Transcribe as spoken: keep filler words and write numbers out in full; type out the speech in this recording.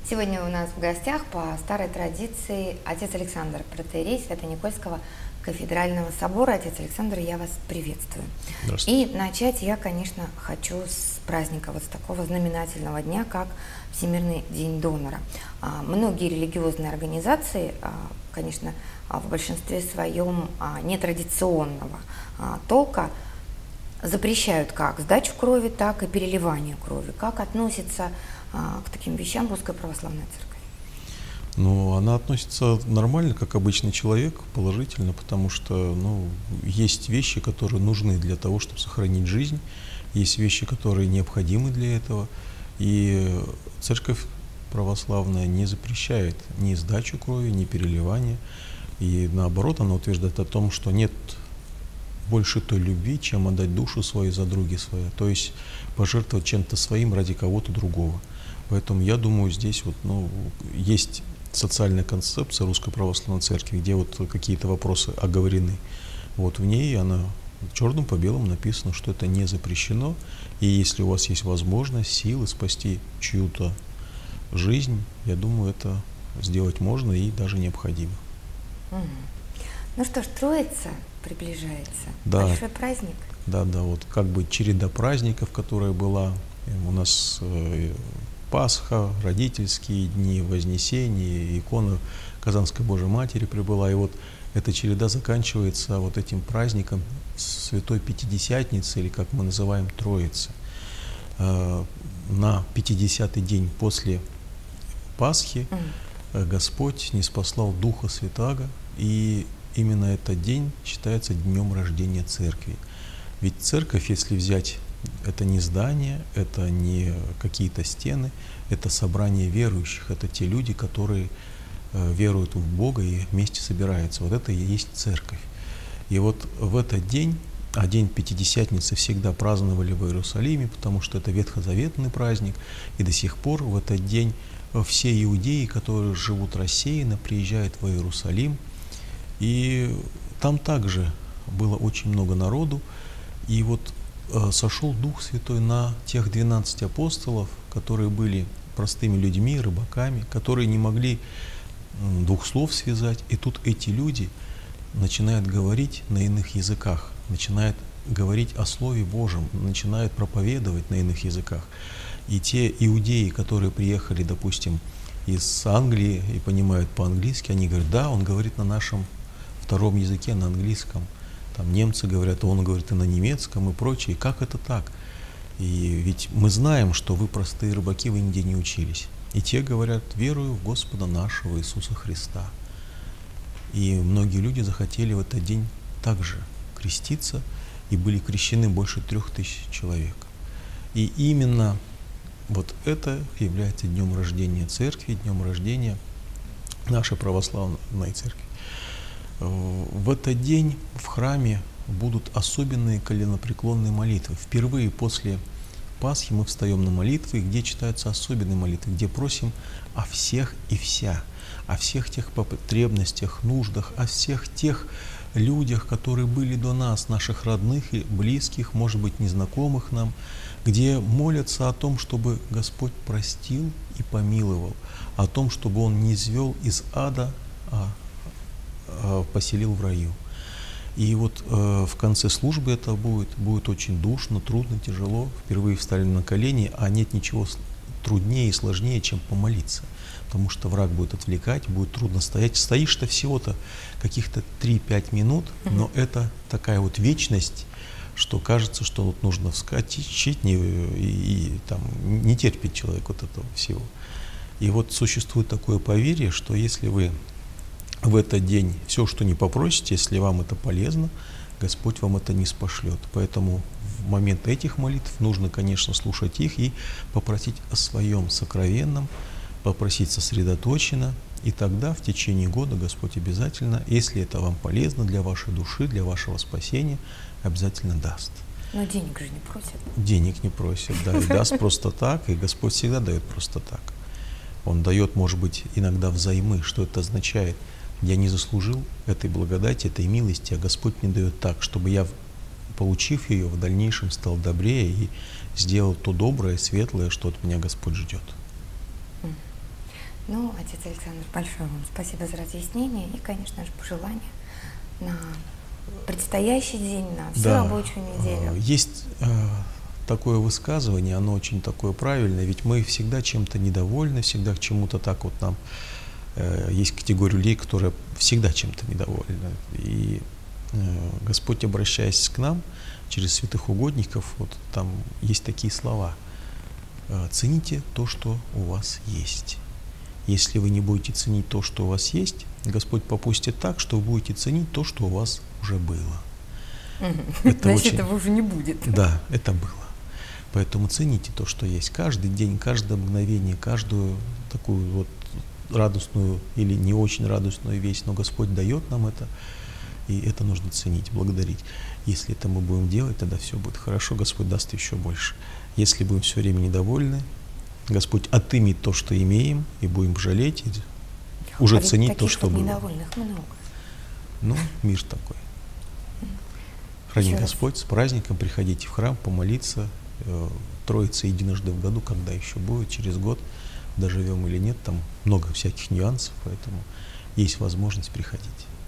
Сегодня у нас в гостях по старой традиции отец Александр, протоиерей Свято-Никольского кафедрального собора. Отец Александр, я вас приветствую. И начать я, конечно, хочу с праздника, вот с такого знаменательного дня, как Всемирный день донора. А, многие религиозные организации, а, конечно, а, в большинстве своем а, нетрадиционного а, толка запрещают как сдачу крови, так и переливание крови. Как относится а, к таким вещам Русская Православная Церковь? Ну, она относится нормально, как обычный человек, положительно, потому что, ну, есть вещи, которые нужны для того, чтобы сохранить жизнь, есть вещи, которые необходимы для этого, и Церковь Православная не запрещает ни сдачу крови, ни переливание, и наоборот, она утверждает о том, что нет больше той любви, чем отдать душу свою за други свои, то есть пожертвовать чем-то своим ради кого-то другого. Поэтому я думаю, здесь вот, ну, есть социальная концепция Русской Православной Церкви, где вот какие-то вопросы оговорены. Вот в ней она черным по белому написано, что это не запрещено, и если у вас есть возможность, силы спасти чью-то жизнь, я думаю, это сделать можно и даже необходимо. Угу. Ну что ж, Троица приближается. Да. Большой праздник. Да, да, вот как бы череда праздников, которая была у нас. э, Пасха, родительские дни, Вознесение, икона Казанской Божией Матери прибыла. И вот эта череда заканчивается вот этим праздником Святой Пятидесятницы, или как мы называем Троицы. На пятидесятый день после Пасхи Господь ниспослал Духа Святаго, и именно этот день считается днем рождения Церкви. Ведь Церковь, если взять, это не здание, это не какие-то стены, это собрание верующих, это те люди, которые э, веруют в Бога и вместе собираются. Вот это и есть Церковь. И вот в этот день, а день Пятидесятницы всегда праздновали в Иерусалиме, потому что это ветхозаветный праздник, и до сих пор в этот день все иудеи, которые живут рассеянно, приезжают в Иерусалим, и там также было очень много народу, и вот сошел Дух Святой на тех двенадцать апостолов, которые были простыми людьми, рыбаками, которые не могли двух слов связать. И тут эти люди начинают говорить на иных языках, начинают говорить о Слове Божьем, начинают проповедовать на иных языках. И те иудеи, которые приехали, допустим, из Англии и понимают по-английски, они говорят: да, он говорит на нашем втором языке, на английском. Там немцы говорят, он говорит и на немецком, и прочее. Как это так? И ведь мы знаем, что вы простые рыбаки, вы нигде не учились. И те говорят: верую в Господа нашего Иисуса Христа. И многие люди захотели в этот день также креститься, и были крещены больше трех тысяч человек. И именно вот это является днем рождения Церкви, днем рождения нашей православной Церкви. В этот день в храме будут особенные коленопреклонные молитвы. Впервые после Пасхи мы встаем на молитвы, где читаются особенные молитвы, где просим о всех и вся, о всех тех потребностях, нуждах, о всех тех людях, которые были до нас, наших родных и близких, может быть, незнакомых нам, где молятся о том, чтобы Господь простил и помиловал, о том, чтобы Он не извел из ада, а поселил в раю. И вот э, в конце службы это будет, будет очень душно, трудно, тяжело. Впервые встали на колени, а нет ничего труднее и сложнее, чем помолиться. Потому что враг будет отвлекать, будет трудно стоять. Стоишь-то всего-то каких-то три-пять минут, но это такая вот вечность, что кажется, что вот нужно вскочить не, и, и там, не терпит человек вот этого всего. И вот существует такое поверье, что если вы в этот день все, что не попросите, если вам это полезно, Господь вам это не спошлет. Поэтому в момент этих молитв нужно, конечно, слушать их и попросить о своем сокровенном, попросить сосредоточенно, и тогда в течение года Господь обязательно, если это вам полезно для вашей души, для вашего спасения, обязательно даст. Но денег же не просят. Денег не просят, да, и даст просто так, и Господь всегда дает просто так. Он дает, может быть, иногда взаймы. Что это означает? Я не заслужил этой благодати, этой милости, а Господь мне дает так, чтобы я, получив ее, в дальнейшем стал добрее и сделал то доброе, светлое, что от меня Господь ждет. Ну, отец Александр, большое вам спасибо за разъяснение и, конечно же, пожелания на предстоящий день, на всю Да. рабочую неделю. Есть такое высказывание, оно очень такое правильное, ведь мы всегда чем-то недовольны, всегда к чему-то так вот нам, есть категория людей, которые всегда чем-то недовольны. И Господь, обращаясь к нам через святых угодников, вот там есть такие слова: цените то, что у вас есть. Если вы не будете ценить то, что у вас есть, Господь попустит так, что вы будете ценить то, что у вас уже было. Это Значит, очень... этого уже не будет. Да, это было. Поэтому цените то, что есть. Каждый день, каждое мгновение, каждую такую вот радостную или не очень радостную вещь, но Господь дает нам это, и это нужно ценить, благодарить. Если это мы будем делать, тогда все будет хорошо, Господь даст еще больше. Если будем все время недовольны, Господь отымет то, что имеем, и будем жалеть, и уже а ценить то, что было. Недовольных много. Ну, мир такой. Храни Господь, с праздником, приходите в храм, помолиться, Троица единожды в году, когда еще будет, через год, доживем или нет, там много всяких нюансов, поэтому есть возможность приходить.